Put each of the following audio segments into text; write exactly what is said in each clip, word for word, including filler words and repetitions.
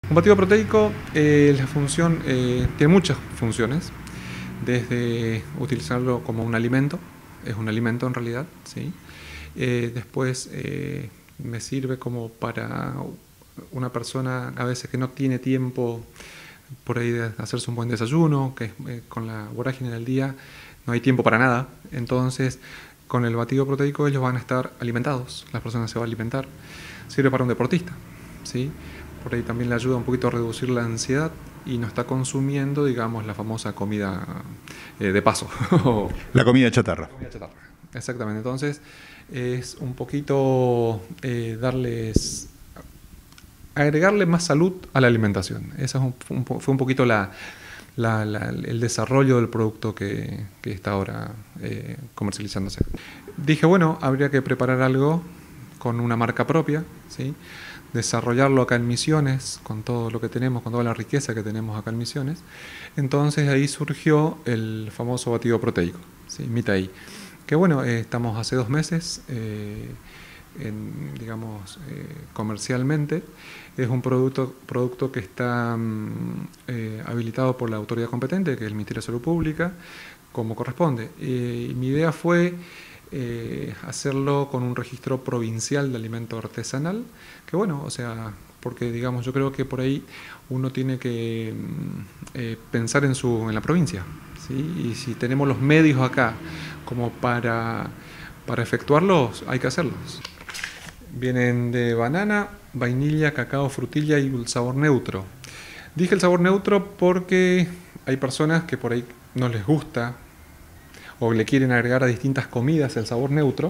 Un batido proteico, eh, la función, eh, tiene muchas funciones, desde utilizarlo como un alimento, es un alimento en realidad, ¿sí? Eh, después eh, me sirve como para una persona a veces que no tiene tiempo por ahí de hacerse un buen desayuno, que eh, con la vorágine del día no hay tiempo para nada, entonces con el batido proteico ellos van a estar alimentados, las personas se van a alimentar. Sirve para un deportista, ¿sí? Por ahí también le ayuda un poquito a reducir la ansiedad y no está consumiendo, digamos, la famosa comida eh, de paso. La comida chatarra. La comida chatarra, exactamente. Entonces es un poquito eh, darles, agregarle más salud a la alimentación. Ese es un, un, fue un poquito la, la, la, el desarrollo del producto que, que está ahora eh, comercializándose. Dije, bueno, habría que preparar algo con una marca propia, ¿sí? Desarrollarlo acá en Misiones, con todo lo que tenemos, con toda la riqueza que tenemos acá en Misiones. Entonces ahí surgió el famoso batido proteico, ¿sí? Mitaí. Que bueno, eh, estamos hace dos meses, eh, en, digamos, eh, comercialmente. Es un producto, producto que está mm, eh, habilitado por la autoridad competente, que es el Ministerio de Salud Pública, como corresponde. Eh, y mi idea fue Eh, hacerlo con un registro provincial de alimento artesanal, que bueno, o sea, porque digamos, yo creo que por ahí uno tiene que eh, pensar en, su, en la provincia, ¿sí? Y si tenemos los medios acá como para, para efectuarlos, hay que hacerlos. Vienen de banana, vainilla, cacao, frutilla y un sabor neutro. Dije el sabor neutro porque hay personas que por ahí no les gusta o le quieren agregar a distintas comidas el sabor neutro,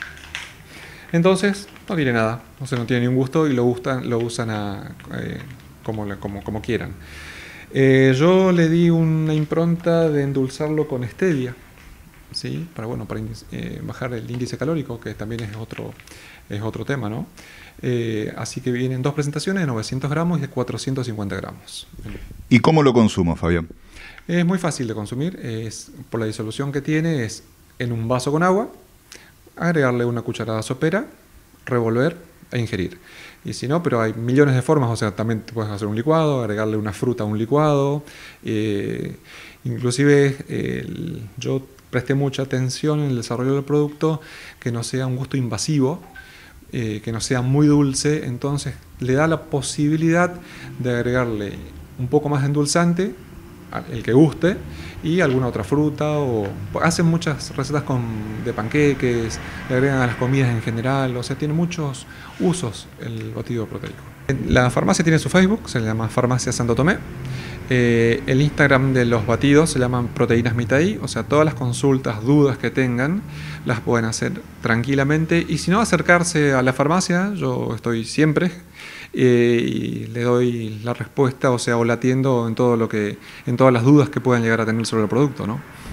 entonces no tiene nada, o sea, no tiene ningún gusto y lo, gustan, lo usan a, eh, como, como, como quieran. Eh, yo le di una impronta de endulzarlo con stevia, ¿sí? Para, bueno, para eh, bajar el índice calórico, que también es otro, es otro tema, ¿no? Eh, así que vienen dos presentaciones de novecientos gramos y de cuatrocientos cincuenta gramos. ¿Y cómo lo consumo, Fabián? Es muy fácil de consumir, es, por la disolución que tiene, es en un vaso con agua, agregarle una cucharada sopera, revolver e ingerir. Y si no, pero hay millones de formas, o sea, también te puedes hacer un licuado, agregarle una fruta a un licuado. Eh, inclusive eh, yo presté mucha atención en el desarrollo del producto, que no sea un gusto invasivo, eh, que no sea muy dulce, entonces le da la posibilidad de agregarle un poco más de endulzante, el que guste, y alguna otra fruta, o hacen muchas recetas con, de panqueques, le agregan a las comidas en general, o sea, tiene muchos usos el batido proteico. La farmacia tiene su Facebook, se llama Farmacia Santo Tomé. Eh, el Instagram de los batidos se llaman Proteínas Mitaí, o sea, todas las consultas, dudas que tengan, las pueden hacer tranquilamente, y si no, acercarse a la farmacia, yo estoy siempre, eh, y le doy la respuesta, o sea, o la atiendo en todo lo que, en todas las dudas que puedan llegar a tener sobre el producto, ¿no?